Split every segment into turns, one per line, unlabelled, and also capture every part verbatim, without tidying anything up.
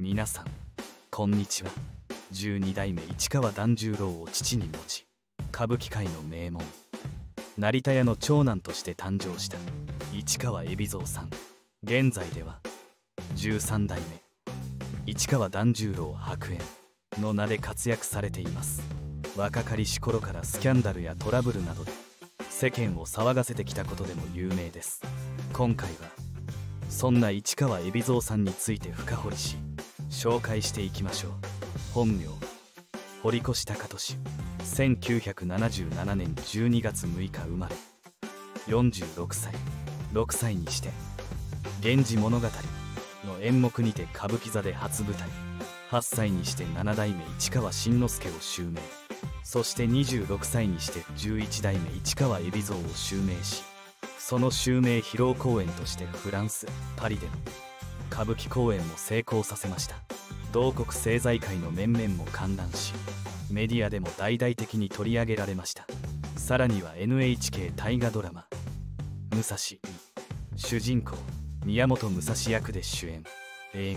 皆さんこんにちは。じゅうにだいめ市川團十郎を父に持ち、歌舞伎界の名門成田屋の長男として誕生した市川海老蔵さん。現在ではじゅうさんだいめ市川團十郎白猿の名で活躍されています。若かりし頃からスキャンダルやトラブルなどで世間を騒がせてきたことでも有名です。今回はそんな市川海老蔵さんについて深掘りし紹介していきましょう。本名堀越貴俊、せんきゅうひゃくななじゅうななねんじゅうにがつむいか生まれ、よんじゅうろくさい。ろくさいにして「源氏物語」の演目にて歌舞伎座で初舞台、はっさいにしてななだいめ市川新之助を襲名、そしてにじゅうろくさいにしてじゅういちだいめ市川海老蔵を襲名し、その襲名披露公演としてフランス・パリでの歌舞伎公演も成功させました。同国政財界の面々も観覧し、メディアでも大々的に取り上げられました。さらには エヌエイチケー 大河ドラマ「武蔵」に主人公宮本武蔵役で主演、映画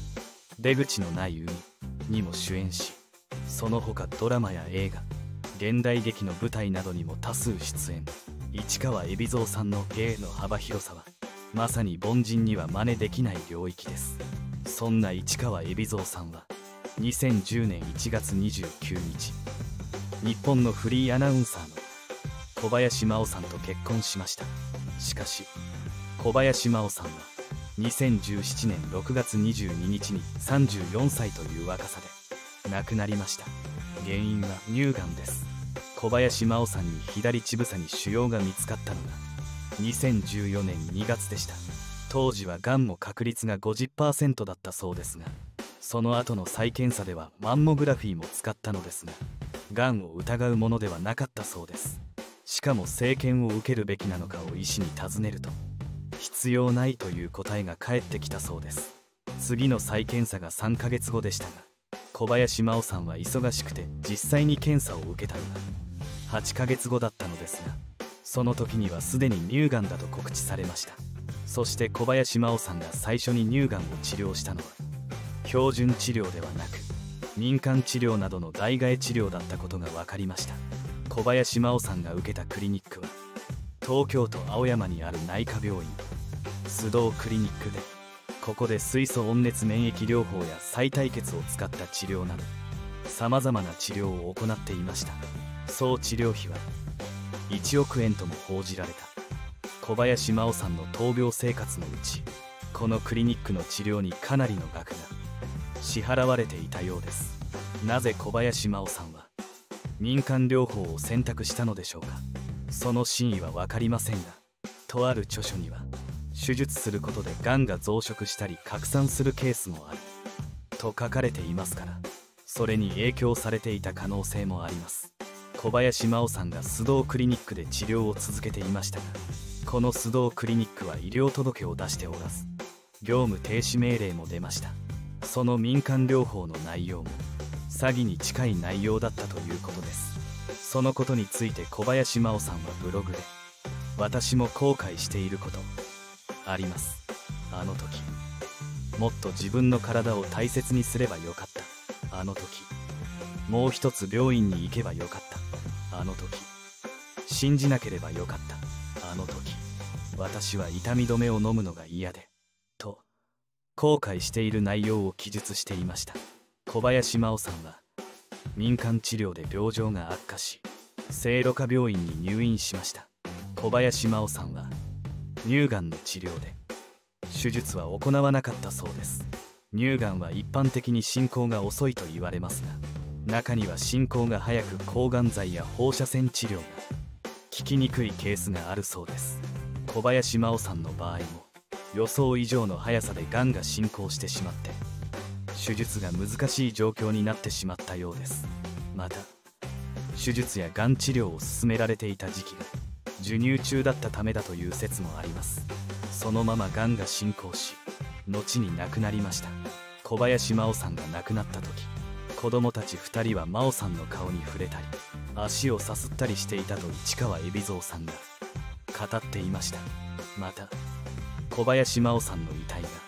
「出口のない海」にも主演し、その他ドラマや映画、現代劇の舞台などにも多数出演。市川海老蔵さんの芸の幅広さはまさに凡人には真似できない領域です。そんな市川海老蔵さんはにせんじゅうねんいちがつにじゅうくにち、日本のフリーアナウンサーの小林真央さんと結婚しました。しかし小林真央さんはにせんじゅうななねんろくがつにじゅうににちにさんじゅうよんさいという若さで亡くなりました。原因は乳がんです。小林真央さんに左乳房に腫瘍が見つかったのがにせんじゅうよねんにがつでした。当時はがんも確率が ごじゅっパーセント だったそうですが、その後の再検査ではマンモグラフィーも使ったのですが、がんを疑うものではなかったそうです。しかも生検を受けるべきなのかを医師に尋ねると、必要ないという答えが返ってきたそうです。次の再検査がさんかげつごでしたが、小林真央さんは忙しくて実際に検査を受けたのがはちかげつごだったのですが、その時にはすでに乳がんだと告知されました。そして小林真央さんが最初に乳がんを治療したのは標準治療ではなく民間治療などの代替え治療だったことが分かりました。小林真央さんが受けたクリニックは東京都青山にある内科病院須藤クリニックで、ここで水素温熱免疫療法や再対血を使った治療などさまざまな治療を行っていました。総治療費はいちおくえんとも報じられた小林真央さんの闘病生活のうち、このクリニックの治療にかなりの額が支払われていたようです。なぜ小林真央さんは民間療法を選択したのでしょうか。その真意は分かりませんが、とある著書には手術することでがんが増殖したり拡散するケースもあると書かれていますから、それに影響されていた可能性もあります。小林真央さんが須藤クリニックで治療を続けていましたが、この須藤クリニックは医療届を出しておらず、業務停止命令も出ました。その民間療法の内容も詐欺に近い内容だったということです。そのことについて小林真央さんはブログで、私も後悔していることあります。あの時もっと自分の体を大切にすればよかった。あの時もう一つ病院に行けばよかった。あの時信じなければよかった。あの時私は痛み止めを飲むのが嫌でと後悔している内容を記述していました。小林真央さんは民間治療で病状が悪化し、聖路加病院に入院しました。小林真央さんは乳がんの治療で手術は行わなかったそうです。乳がんは一般的に進行が遅いと言われますが、中には進行が早く抗がん剤や放射線治療が効きにくいケースがあるそうです。小林真央さんの場合も予想以上の速さでがんが進行してしまって手術が難しい状況になってしまったようです。また手術やがん治療を進められていた時期が授乳中だったためだという説もあります。そのままがんが進行し、後に亡くなりました。小林真央さんが亡くなった時、子供たちふたりは真央さんの顔に触れたり足をさすったりしていたと市川海老蔵さんが語っていました。また小林真央さんの遺体が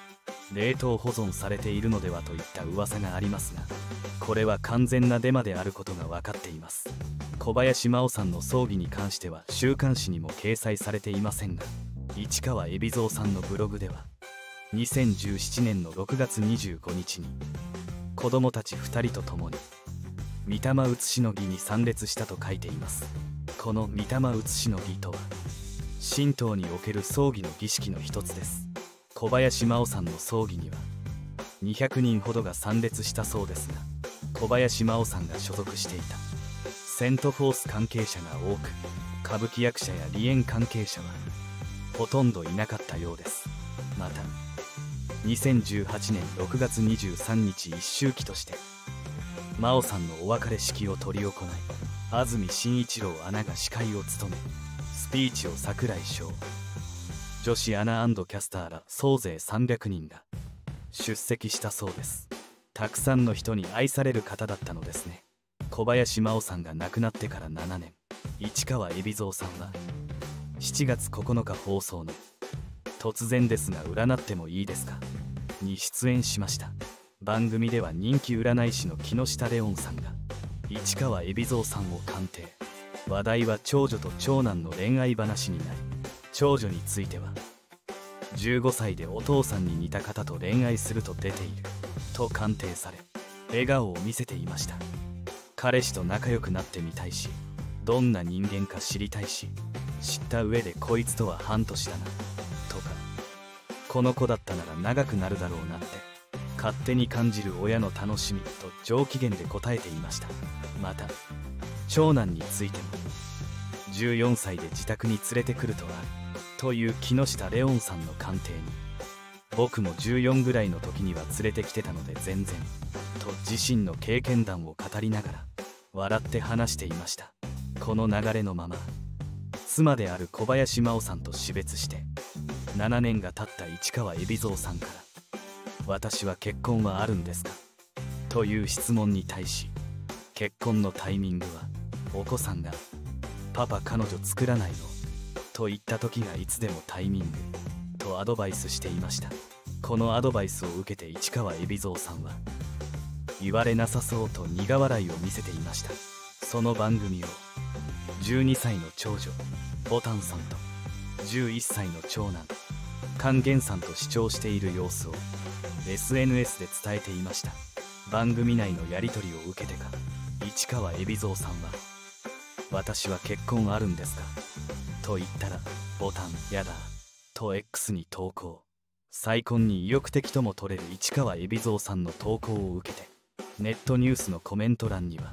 冷凍保存されているのではといった噂がありますが、これは完全なデマであることが分かっています。小林真央さんの葬儀に関しては週刊誌にも掲載されていませんが、市川海老蔵さんのブログではにせんじゅうななねんのろくがつにじゅうごにちに子供たちふたりと共に御霊写しの儀に参列したと書いています。この御霊写しの儀とは神道における葬儀の儀式の一つです。小林真央さんの葬儀にはにひゃくにんほどが参列したそうですが、小林真央さんが所属していたセントフォース関係者が多く、歌舞伎役者や梨園関係者はほとんどいなかったようです。またにせんじゅうはちねんろくがつにじゅうさんにち一周忌として真央さんのお別れ式を執り行い、安住紳一郎アナが司会を務め、スピーチを櫻井翔女子アナ&キャスターら総勢さんびゃくにんが出席したそうです。たくさんの人に愛される方だったのですね。小林真央さんが亡くなってからななねん、市川海老蔵さんはしちがつここのか放送の「突然ですが占ってもいいですか?」に出演しました。番組では人気占い師の木下レオンさんが市川海老蔵さんを鑑定。話題は長女と長男の恋愛話になり、長女についてはじゅうごさいでお父さんに似た方と恋愛すると出ていると鑑定され、笑顔を見せていました。彼氏と仲良くなってみたいし、どんな人間か知りたいし、知った上でこいつとは半年だなとか、この子だったなら長くなるだろうなって勝手に感じる親の楽しみと上機嫌で答えていました。また長男についてもじゅうよんさいで自宅に連れてくるとはという木下レオンさんの鑑定に、僕もじゅうよんぐらいの時には連れてきてたので全然と自身の経験談を語りながら笑って話していました。この流れのまま妻である小林真央さんと死別してななねんが経った市川海老蔵さんから「私は結婚はあるんですか?」という質問に対し、結婚のタイミングはお子さんが「パパ彼女作らないの?」と言った時がいつでもタイミングとアドバイスしていました。このアドバイスを受けて市川海老蔵さんは言われなさそうと苦笑いを見せていました。その番組をじゅうにさいの長女ボタンさんとじゅういっさいの長男勸玄さんと視聴している様子を エスエヌエス で伝えていました。番組内のやり取りを受けてか市川海老蔵さんは「私は結婚あるんですか?」と言ったらボタンやだと X に投稿。再婚に意欲的とも取れる市川海老蔵さんの投稿を受けてネットニュースのコメント欄には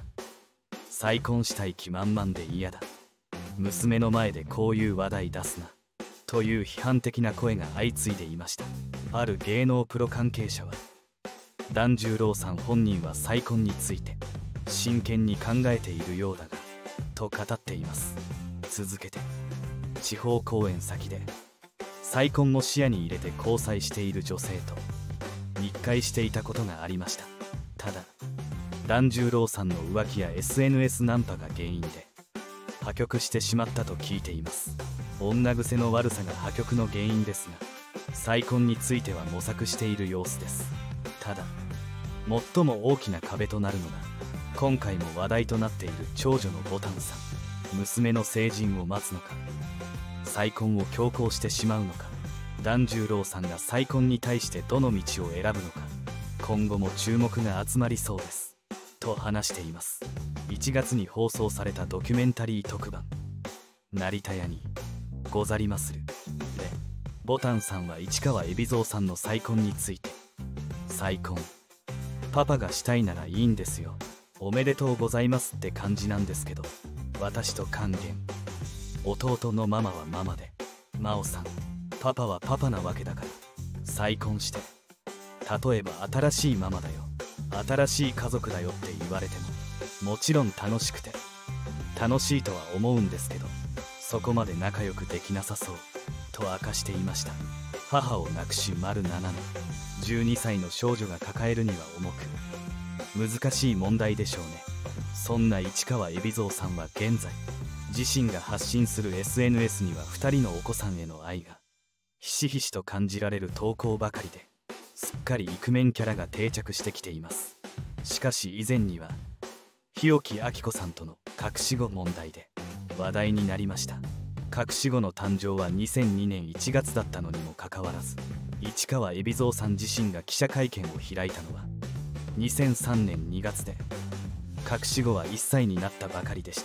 「再婚したい気満々で嫌だ、娘の前でこういう話題出すな」という批判的な声が相次いでいました。ある芸能プロ関係者は團十郎さん本人は再婚について真剣に考えているようだがと語っています。続けて地方公演先で再婚も視野に入れて交際している女性と密会していたことがありました。ただ團十郎さんの浮気や エスエヌエス ナンパが原因で破局してしまったと聞いています。女癖の悪さが破局の原因ですが、再婚については模索している様子です。ただ最も大きな壁となるのが今回も話題となっている長女のボタンさん。娘の成人を待つのか、再婚を強行してしまうのか、團十郎さんが再婚に対してどの道を選ぶのか、今後も注目が集まりそうですと話しています。いちがつに放送されたドキュメンタリー特番「成田屋にござりまする」でボタンさんは市川海老蔵さんの再婚について「再婚パパがしたいならいいんですよ、おめでとうございますって感じなんですけど、私と勸玄弟のママはママで真央さんパパはパパなわけだから、再婚して例えば新しいママだよ、新しい家族だよって言われてももちろん楽しくて楽しいとは思うんですけど、そこまで仲良くできなさそうと明かしていました。母を亡くし丸ななねん、じゅうにさいの少女が抱えるには重く難しい問題でしょうね。そんな市川海老蔵さんは現在自身が発信する エスエヌエス にはふたりのお子さんへの愛がひしひしと感じられる投稿ばかりで、 すっかりイクメンキャラが定着してきています。しかし以前には日置昭子さんとの隠し子問題で話題になりました。隠し子の誕生はにせんにねんいちがつだったのにもかかわらず、市川海老蔵さん自身が記者会見を開いたのはにせんさんねんにがつで、隠し子はいっさいになったばかりでした。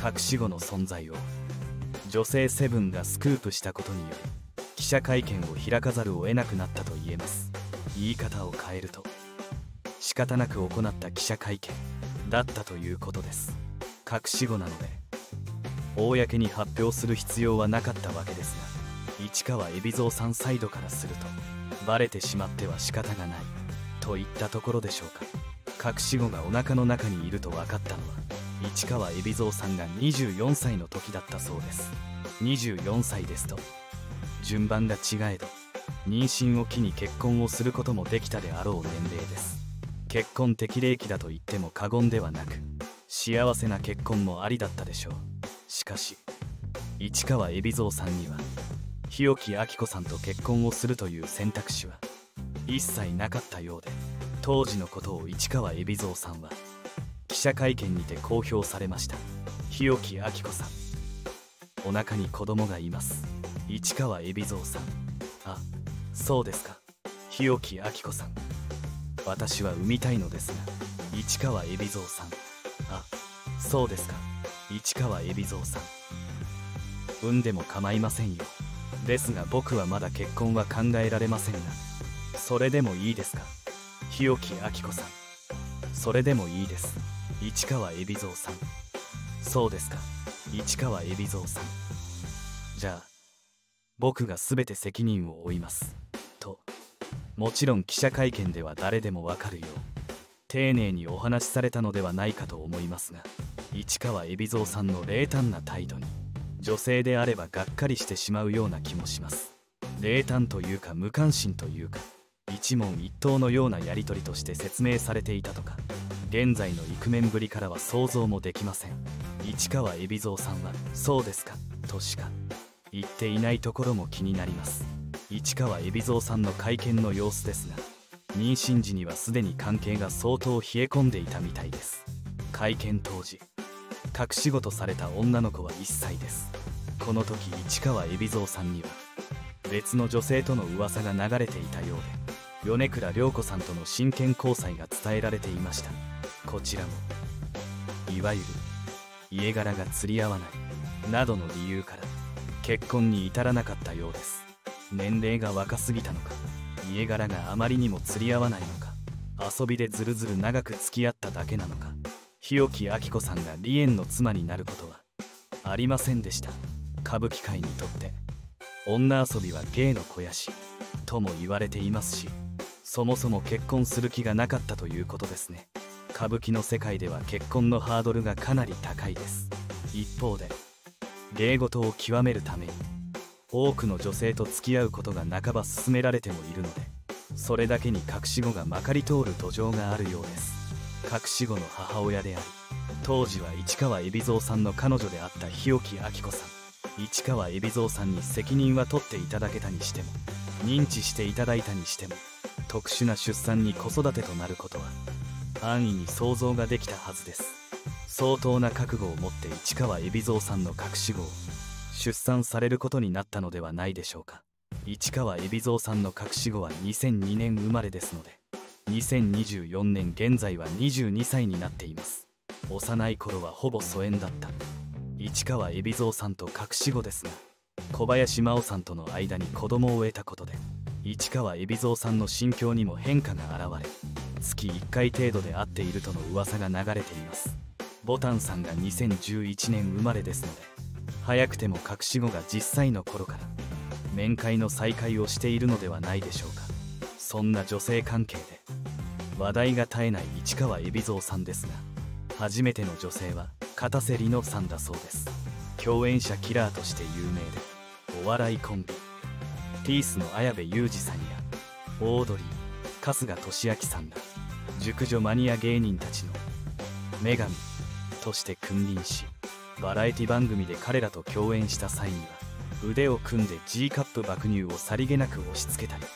隠し子の存在を女性セブンがスクープしたことにより、記者会見を開かざるを得なくなったと言えます。言い方を変えると、仕方なく行った記者会見だったということです。隠し子なので公に発表する必要はなかったわけですが、市川海老蔵さんサイドからするとバレてしまっては仕方がないといったところでしょうか。隠し子がお腹の中にいると分かったのは市川海老蔵さんがにじゅうよんさいの時だったそうです。にじゅうよんさいですと順番が違えど、妊娠を機に結婚をすることもできたであろう年齢です。結婚適齢期だと言っても過言ではなく、幸せな結婚もありだったでしょう。しかし市川海老蔵さんには日置昭子さんと結婚をするという選択肢は一切なかったようで、当時のことを市川海老蔵さんは記者会見にて公表されました。日置昭子さん、お腹に子供がいます。市川海老蔵さん、あ、そうですか。日置昭子さん、私は産みたいのですが。市川海老蔵さん、あ、そうですか。市川海老蔵さん、産んでも構いませんよ。ですが僕はまだ結婚は考えられませんが。それでもいいですか。日置昭子さん、それでもいいです。市川海老蔵さん、そうですか。市川海老蔵さん、じゃあ僕が全て責任を負いますと、もちろん記者会見では誰でもわかるよう丁寧にお話しされたのではないかと思いますが、市川海老蔵さんの冷淡な態度に女性であればがっかりしてしまうような気もします。冷淡というか無関心というか、一問一答のようなやり取りとして説明されていたとか、現在のイクメンぶりからは想像もできません。市川海老蔵さんはそうですかとしか言っていないところも気になります。市川海老蔵さんの会見の様子ですが、妊娠時にはすでに関係が相当冷え込んでいたみたいです。会見当時、隠し子とされた女の子はいっさいです。この時市川海老蔵さんには別の女性との噂が流れていたようで、米倉涼子さんとの真剣交際が伝えられていました。こちらもいわゆる家柄が釣り合わないなどの理由から結婚に至らなかったようです。年齢が若すぎたのか、家柄があまりにも釣り合わないのか、遊びでずるずる長く付き合っただけなのか、日置昭子さんが梨園の妻になることはありませんでした。歌舞伎界にとって女遊びは芸の肥やしとも言われていますし、そもそも結婚する気がなかったということですね。歌舞伎の世界では結婚のハードルがかなり高いです。一方で芸事を極めるために多くの女性と付き合うことが半ば勧められてもいるので、それだけに隠し子がまかり通る土壌があるようです。隠し子の母親であり、当時は市川海老蔵さんの彼女であった日置昭子さん、市川海老蔵さんに責任は取っていただけたにしても、認知していただいたにしても、特殊な出産に子育てとなることは安易に想像ができたはずです。相当な覚悟を持って市川海老蔵さんの隠し子を出産されることになったのではないでしょうか。市川海老蔵さんの隠し子はにせんにねん生まれですので、にせんにじゅうよねん現在はにじゅうにさいになっています。幼い頃はほぼ疎遠だった市川海老蔵さんと隠し子ですが、小林真央さんとの間に子供を得たことで市川海老蔵さんの心境にも変化が現れ、月いっかい程度で会っているとの噂が流れています。ボタンさんがにせんじゅういちねん生まれですので、早くても隠し子がじゅっさいの頃から面会の再会をしているのではないでしょうか。そんな女性関係で話題が絶えない市川海老蔵さんですが、初めての女性は片瀬里乃さんだそうです。共演者キラーとして有名で、お笑いコンビピースの綾部祐二さんやオードリー春日俊彰さんら熟女マニア芸人たちの女神として君臨し、バラエティ番組で彼らと共演した際には腕を組んで G カップ爆乳をさりげなく押し付けたり、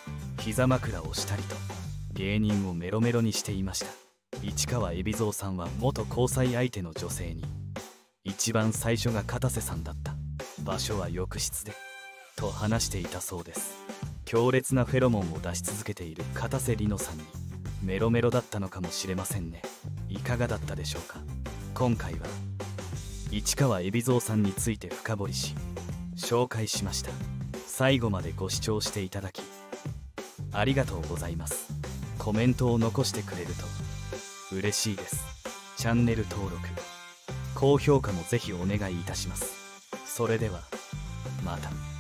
膝枕をしたりと芸人をメロメロにしていました。市川海老蔵さんは元交際相手の女性に一番最初が片瀬さんだった、場所は浴室でと話していたそうです。強烈なフェロモンを出し続けている片瀬里乃さんにメロメロだったのかもしれませんね。いかがだったでしょうか。今回は市川海老蔵さんについて深掘りし紹介しました。最後までご視聴していただきありがとうございます。コメントを残してくれると嬉しいです。チャンネル登録高評価もぜひお願いいたします。それではまた。